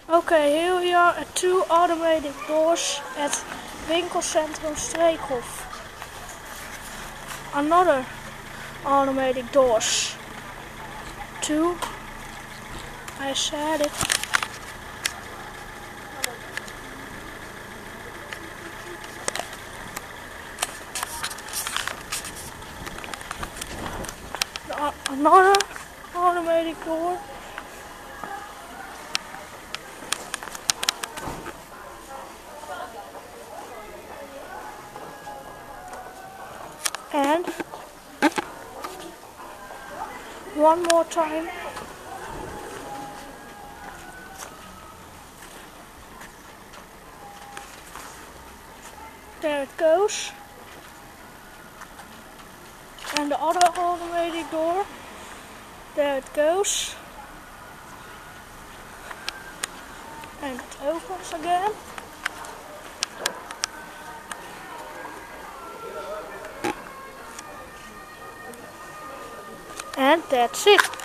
Okay, here we are at 2 automated doors at Winkelcentrum Streekhof. Another automated doors. 2. I said it. Another automated door. And one more time. There it goes. And the other automated door. There it goes. And it opens again. And that's it.